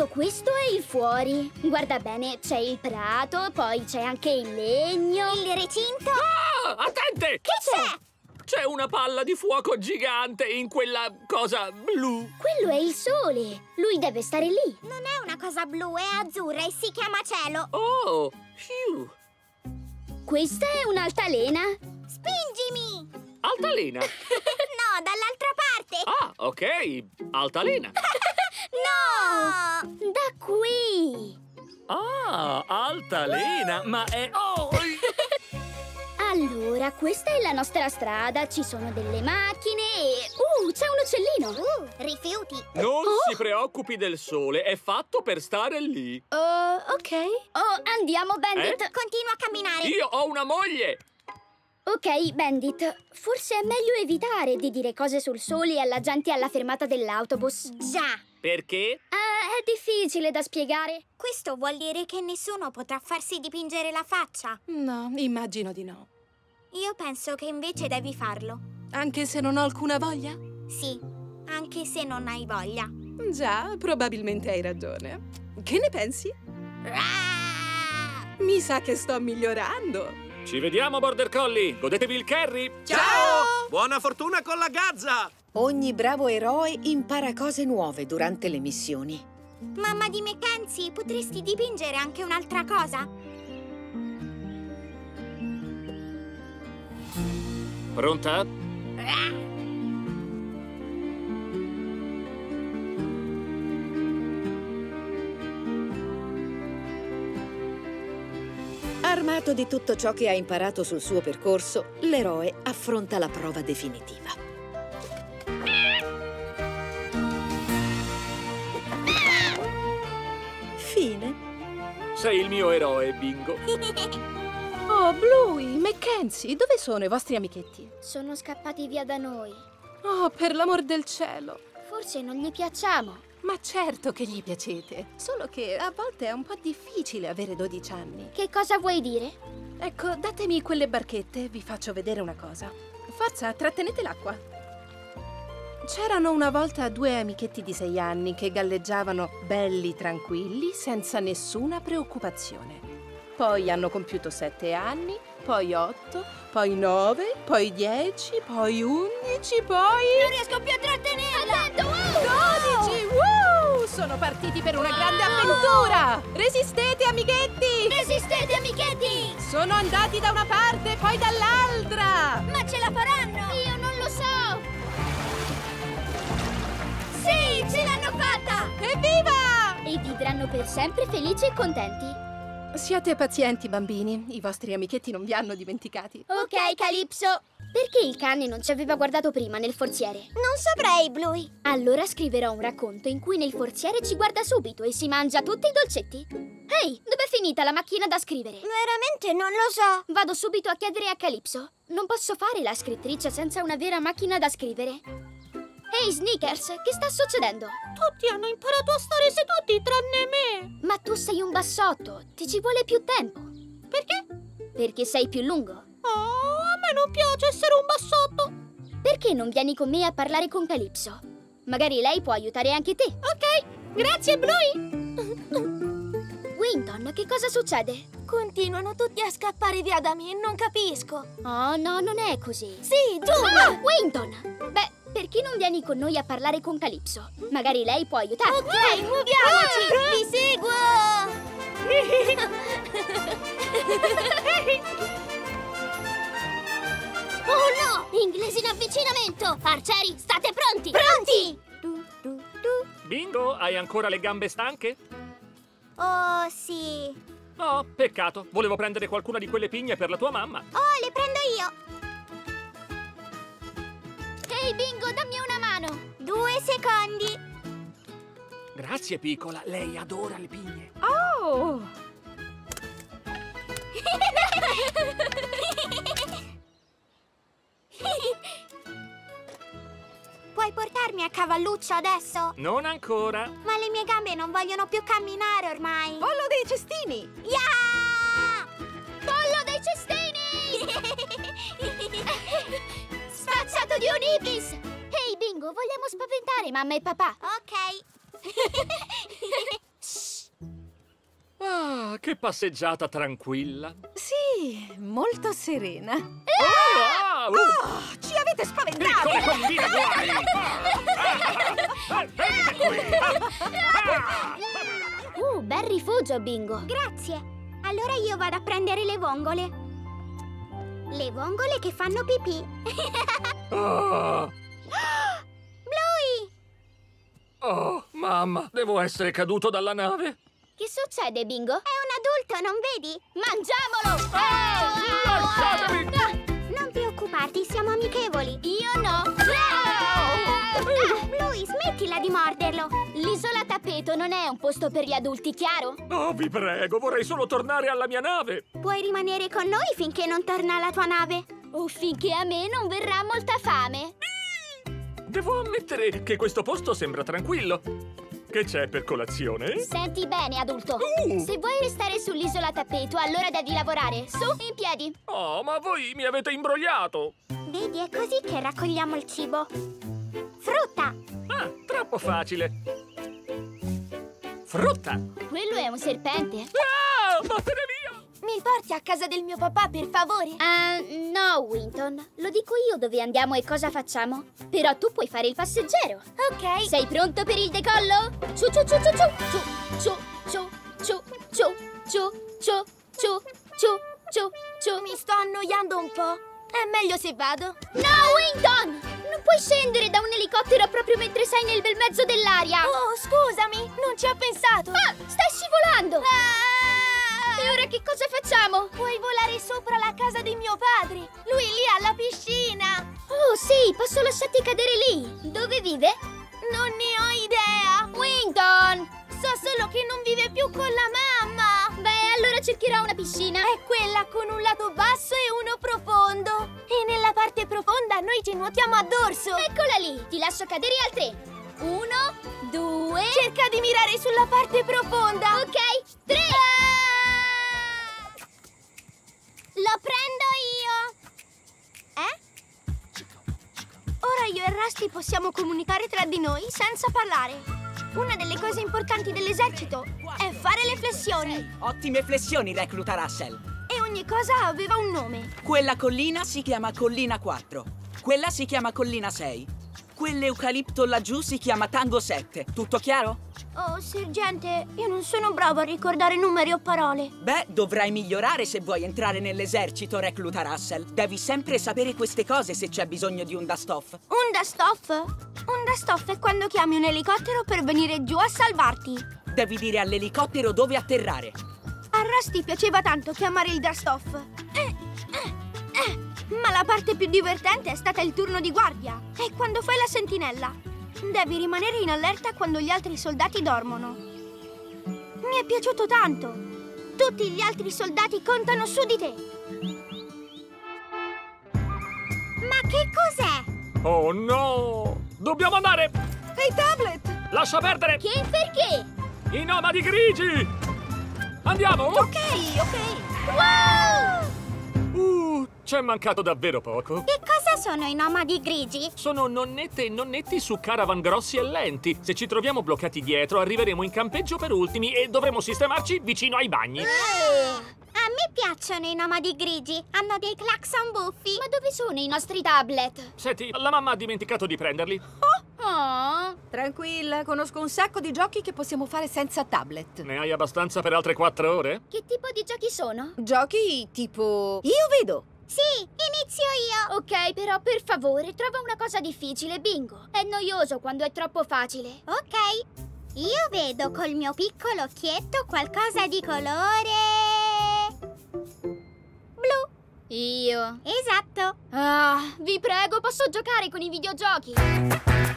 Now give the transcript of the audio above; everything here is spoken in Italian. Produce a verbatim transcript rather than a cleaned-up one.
Tutto questo è il fuori. Guarda bene, c'è il prato, poi c'è anche il legno. Il recinto. Ah, attente! Che c'è? C'è una palla di fuoco gigante in quella cosa blu. Quello è il sole. Lui deve stare lì. Non è una cosa blu, è azzurra e si chiama cielo. Oh, phew. Questa è un'altalena. Spingimi! Altalena. No, dall'altra parte. Ah, ok. Altalena. No! Da qui. Ah, Altalena. Ma è... Oh! Allora, questa è la nostra strada. Ci sono delle macchine e... Uh, c'è un uccellino. Uh, rifiuti. Non Oh. si preoccupi del sole, è fatto per stare lì. Uh, ok. Oh, andiamo, Bandit. Eh? Continua a camminare. Io ho una moglie. Ok, Bandit. Forse è meglio evitare di dire cose sul sole alla gente alla fermata dell'autobus. Già. Perché? Ah, è difficile da spiegare. Questo vuol dire che nessuno potrà farsi dipingere la faccia. No, immagino di no. Io penso che invece devi farlo. Anche se non ho alcuna voglia? Sì, anche se non hai voglia. Già, probabilmente hai ragione. Che ne pensi? Ah! Mi sa che sto migliorando. Ci vediamo, Border Collie. Godetevi il curry. Ciao! Buona fortuna con la gazza! Ogni bravo eroe impara cose nuove durante le missioni. Mamma di Mackenzie, potresti dipingere anche un'altra cosa? Pronta? Armato di tutto ciò che ha imparato sul suo percorso, l'eroe affronta la prova definitiva. Fine. Sei il mio eroe, Bingo. Oh, Bluey, Mackenzie, dove sono i vostri amichetti? Sono scappati via da noi. Oh, per l'amor del cielo. Forse non gli piacciamo. Ma certo che gli piacete, solo che a volte è un po' difficile avere dodici anni. Che cosa vuoi dire? Ecco, datemi quelle barchette, vi faccio vedere una cosa. Forza, trattenete l'acqua. C'erano una volta due amichetti di sei anni che galleggiavano belli tranquilli, senza nessuna preoccupazione. Poi hanno compiuto sette anni, poi otto, poi nove, poi dieci, poi undici, poi... Non riesco più a trattenerla! Attento! Wow! dodici! Wow! Sono partiti per una grande avventura! Resistete, amichetti! Resistete, amichetti! Sono andati da una parte, poi dall'altra! Ma ce la faranno! Io non lo so! Sì, ce l'hanno fatta! Evviva! E vivranno per sempre felici e contenti. Siate pazienti, bambini. I vostri amichetti non vi hanno dimenticati. Ok, Calypso. Perché il cane non ci aveva guardato prima nel forziere? Non saprei, Bluey. Allora scriverò un racconto in cui nel forziere ci guarda subito e si mangia tutti i dolcetti. Ehi, dov'è finita la macchina da scrivere? Veramente non lo so. Vado subito a chiedere a Calypso. Non posso fare la scrittrice senza una vera macchina da scrivere. Ehi, Snickers, che sta succedendo? Tutti hanno imparato a stare seduti tranne me. Ma tu sei un bassotto, ti ci vuole più tempo. Perché? Perché sei più lungo. Oh, a me non piace essere un bassotto. Perché non vieni con me a parlare con Calypso? Magari lei può aiutare anche te. Ok, grazie, Bluey. Winton, che cosa succede? Continuano tutti a scappare via da me e non capisco. Oh, no, non è così. Sì, giù! Ah, Winton! Beh, perché non vieni con noi a parlare con Calypso? Magari lei può aiutarti. Ok, muoviamoci! Vi seguo! Oh no! Inglesi in avvicinamento! Arcieri, state pronti! Pronti! Bingo, hai ancora le gambe stanche? Oh, sì. No, peccato. Volevo prendere qualcuna di quelle pigne per la tua mamma. Oh, le prendo io. Ehi, Bingo, dammi una mano! Due secondi. Grazie, piccola. Lei adora le pigne. Oh! Puoi portarmi a cavalluccio adesso? Non ancora. Ma le mie gambe non vogliono più camminare ormai. Pollo dei cestini! Yeah! Pollo dei cestini! Spazzato di un ibis! Ehi, Bingo, vogliamo spaventare mamma e papà? Ok. Ah, che passeggiata tranquilla. Sì, molto serena. Ah, uh, Oh, ci avete spaventato! piccole bambine guai! Ah, ah, venite qui! Ah, ah. Uh, bel rifugio, Bingo. Grazie. Allora io vado a prendere le vongole. Le vongole che fanno pipì. Ah. Bluey! Oh, mamma, devo essere caduto dalla nave. Che succede, Bingo? È un adulto, non vedi? Mangiamolo! Ah, lasciatemi! Ah, Non preoccuparti, siamo amichevoli. io no! Ah, Bluey, smettila di morderlo. L'isola Tappeto non è un posto per gli adulti, chiaro? Oh, vi prego, vorrei solo tornare alla mia nave. Puoi rimanere con noi finché non torna la tua nave. O finché a me non verrà molta fame. Devo ammettere che questo posto sembra tranquillo. Che c'è per colazione? Senti bene, adulto. Uh. Se vuoi restare sull'isola Tappeto, allora devi lavorare. Su, in piedi. Oh, ma voi mi avete imbrogliato. Vedi, è così che raccogliamo il cibo. Frutta! Ah, troppo facile. Frutta. Quello è un serpente. Ah, vattene via. Mi porti a casa del mio papà, per favore? Ah, no, Winton. Lo dico io dove andiamo e cosa facciamo. Però tu puoi fare il passeggero. Ok. Sei pronto per il decollo? Ciu ciu ciu ciu ciu ciu ciu ciu ciu ciu ciu ciu ciu ciu ciu. Mi sto annoiando un po'. È meglio se vado. No, Winton! Non puoi scendere da un elicottero proprio mentre sei nel bel mezzo dell'aria. Oh, scusami, non ci ho pensato. Ah, stai scivolando. E ora che cosa facciamo? Puoi volare sopra la casa di mio padre. Lui lì ha la piscina. Oh sì, posso lasciarti cadere lì. Dove vive? Non ne ho idea. Winton! So solo che non vive più con la mamma. Beh, allora cercherò una piscina. È quella con un lato basso e uno profondo. E nella parte profonda noi ci nuotiamo a dorso. Eccola lì, ti lascio cadere al tre. Uno, due... Cerca di mirare sulla parte profonda. Ok, tre. Lo prendo io! Eh? Ora io e Rusty possiamo comunicare tra di noi senza parlare. Una delle cose importanti dell'esercito è fare le flessioni. Ottime flessioni, recluta Russell. E ogni cosa aveva un nome. Quella collina si chiama Collina quattro. Quella si chiama Collina sei. Quell'eucalipto laggiù si chiama Tango sette. Tutto chiaro? Oh, sergente, io non sono bravo a ricordare numeri o parole. Beh, dovrai migliorare se vuoi entrare nell'esercito, recluta Russell. Devi sempre sapere queste cose se c'è bisogno di un dust-off. Un dust-off? Un dust-off è quando chiami un elicottero per venire giù a salvarti. Devi dire all'elicottero dove atterrare. A Rusty piaceva tanto chiamare il dust-off. Eh, eh, eh. Ma la parte più divertente è stata il turno di guardia. È quando fai la sentinella. Devi rimanere in allerta quando gli altri soldati dormono. Mi è piaciuto tanto. Tutti gli altri soldati contano su di te. Ma che cos'è? Oh no! Dobbiamo andare! Ehi, Tablet! Lascia perdere! Che perché? I nomadi grigi! Andiamo! Ok, ok. Wow! Uh, ci è mancato davvero poco. Che cosa sono i nomadi grigi? Sono nonnette e nonnetti su caravan grossi e lenti. Se ci troviamo bloccati dietro, arriveremo in campeggio per ultimi e dovremo sistemarci vicino ai bagni. A me piacciono i nomadi grigi. Hanno dei clacson buffi. Ma dove sono i nostri tablet? Senti, la mamma ha dimenticato di prenderli. Oh! Tranquilla, conosco un sacco di giochi che possiamo fare senza tablet. Ne hai abbastanza per altre quattro ore? Che tipo di giochi sono? Giochi tipo... Io vedo! Sì, inizio io. Ok, però per favore, trova una cosa difficile, Bingo. È noioso quando è troppo facile. Ok. Io vedo col mio piccolo occhietto qualcosa di colore... blu. Io? Esatto. Ah, vi prego, posso giocare con i videogiochi?